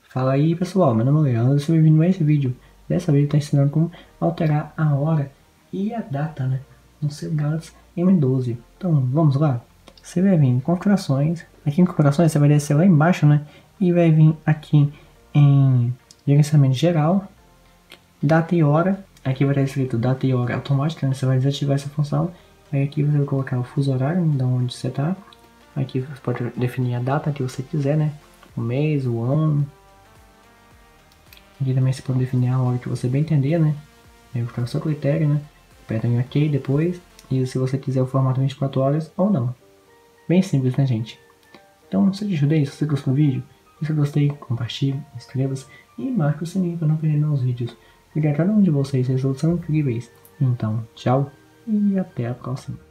Fala aí pessoal, meu nome é Leandro, seja bem-vindo a esse vídeo. Dessa vez eu estou ensinando como alterar a hora e a data, né, no seu Galaxy M12. Então vamos lá. Você vai vir em configurações, aqui em configurações você vai descer lá embaixo, né, e vai vir aqui em gerenciamento geral, data e hora. Aqui vai estar escrito data e hora automática, né, você vai desativar essa função. Aí aqui você vai colocar o fuso horário, de onde você está. Aqui você pode definir a data que você quiser, né, o mês, o ano. Aqui também você pode definir a hora que você bem entender, né? Aí vai ficar o seu critério, né? Aperta em OK depois. E se você quiser o formato 24 horas ou não. Bem simples, né, gente? Então, se te ajudei, se você gostou do vídeo, se você gostei, compartilhe, inscreva-se e marque o sininho para não perder novos vídeos. Obrigado a cada um de vocês, vocês são incríveis. Então, tchau e até a próxima.